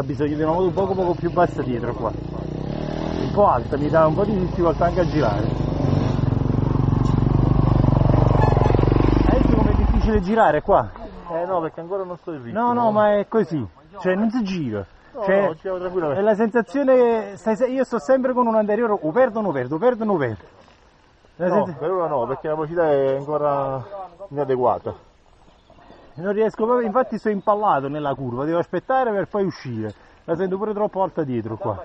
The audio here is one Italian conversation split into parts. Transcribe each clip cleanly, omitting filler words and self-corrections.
bisogno di una moto poco più bassa dietro qua. Un po' alta, mi dà un po' di difficoltà anche a girare. Hai visto com'è difficile girare qua? No, perché ancora non sto in ritmo. No, ma è così, cioè non si gira. Cioè, No, giriamo tranquillamente. è la sensazione, io sto sempre con un anteriore, o perdo. No, per ora no, perché la velocità è ancora inadeguata. Non riesco proprio, infatti sto impallato nella curva, devo aspettare per poi uscire. La sento pure troppo alta dietro qua.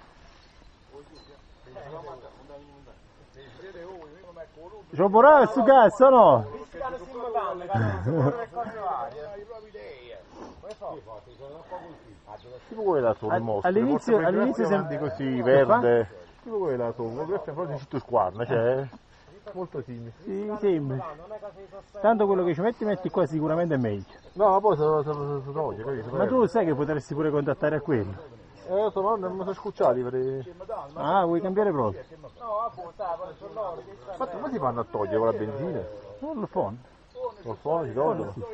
C'ho bravo su cazzo, no? Tipo quella sopra il mostro. All'inizio sembra così verde. Tipo quella sopra, questo è proprio tutto squarno, cioè molto simile. Sì, sembra. Tanto quello che ci metti qua sicuramente è meglio. No, ma poi sono toglie, capito? Ma tu sai che potresti pure contattare a quello. Non sono scocciati per... Ah, vuoi cambiare proprio? Ma come si fanno a togliere con la benzina? Non lo fanno. Col phone si tolgono? Sì.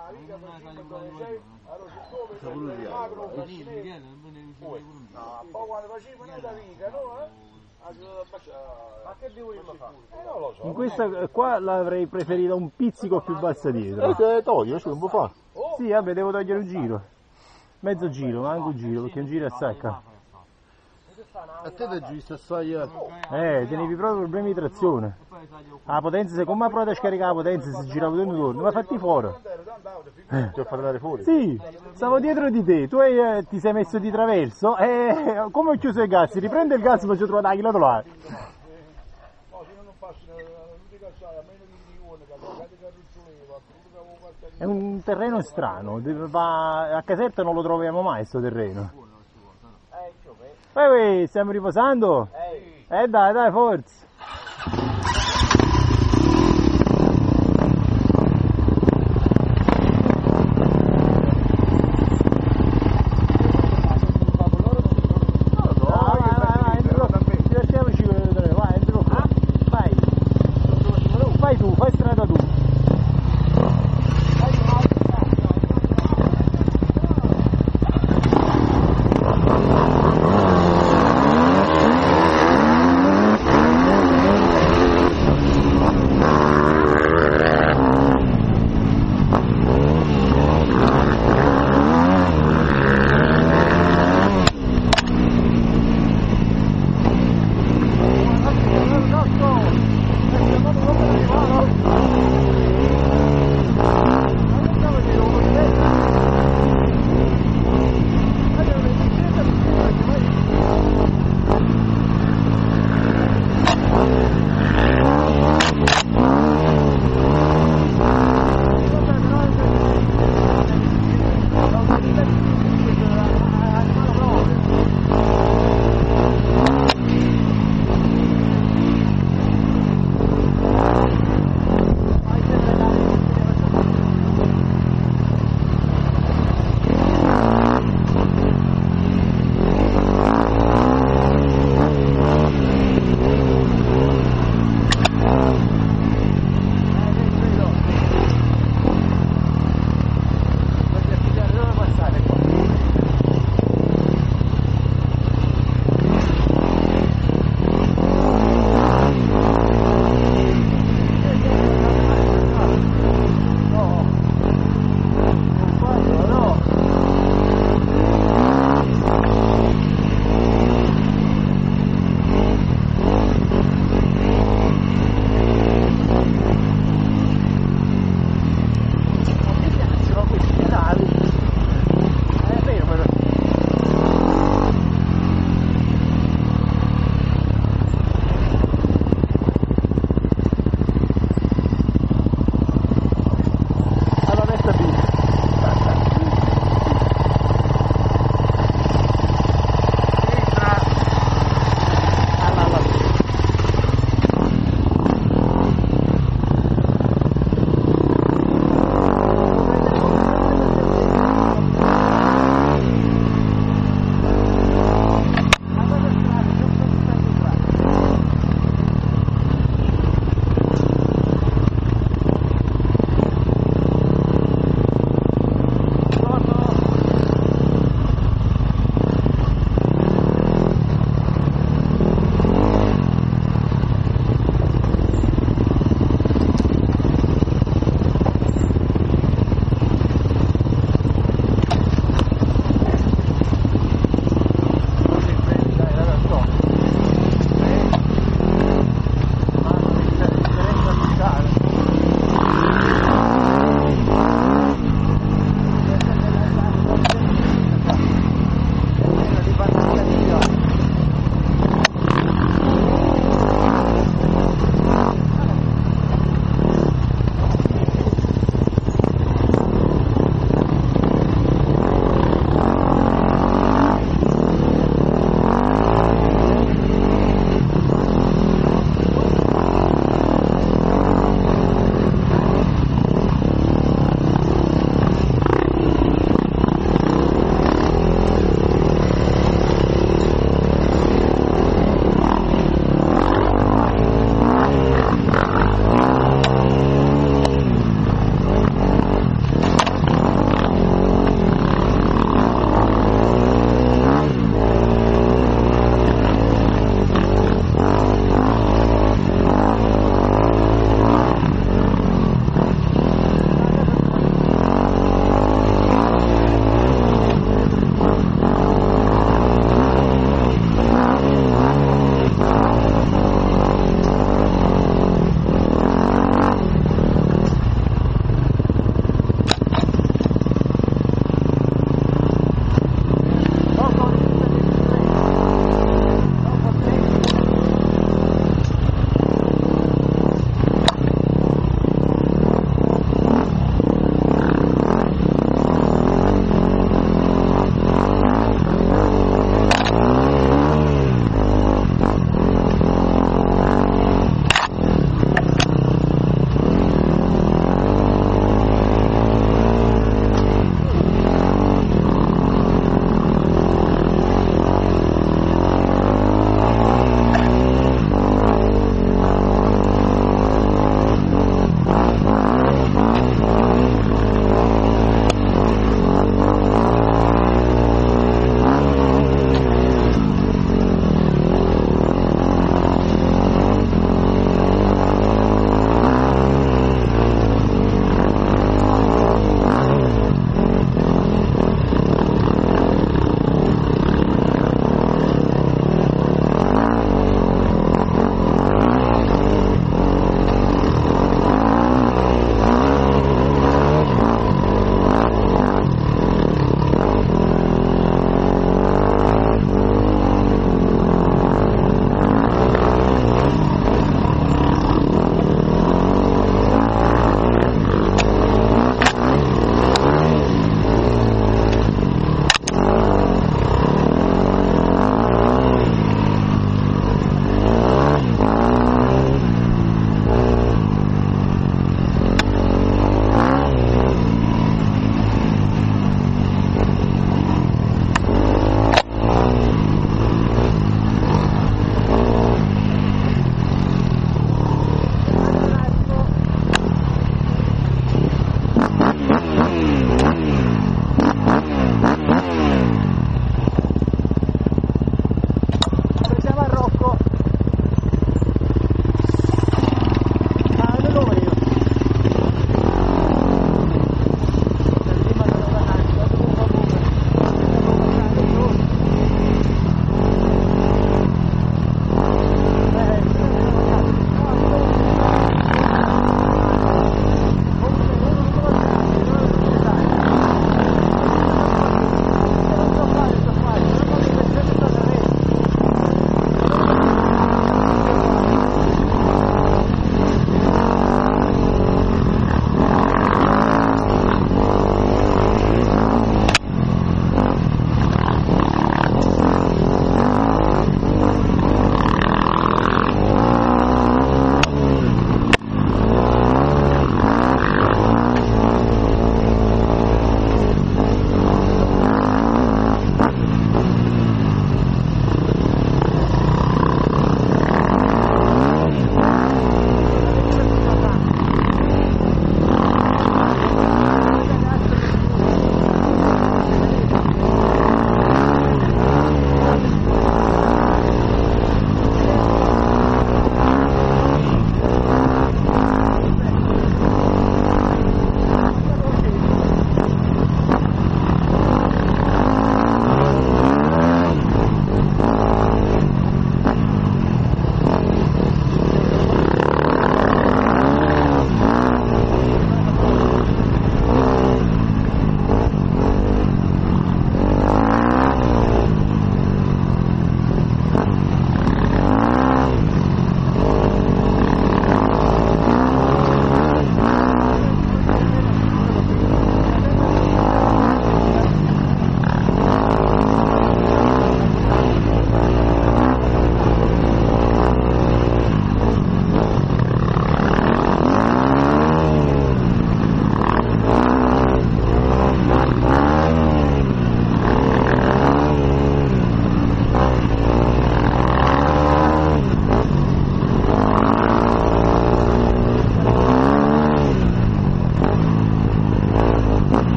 In questa qua l'avrei preferita un pizzico più bassa dietro. Se togli, ci un po' fa. Sì, vabbè, devo togliere un giro. Mezzo giro, ma anche un giro, perché un giro è sacca. A te ti giusto assai. Tenevi proprio problemi di trazione. La potenza, se come provate a scaricare la potenza si girava tutto intorno, ma fatti fuori. Ti ho fatto andare fuori? Sì, stavo dietro di te, tu ti sei messo di traverso e come ho chiuso il gas, riprende il gas e faccio trovare la chilometrata. È un terreno strano, a Caserta non lo troviamo mai sto terreno. Stiamo riposando? Dai, forza!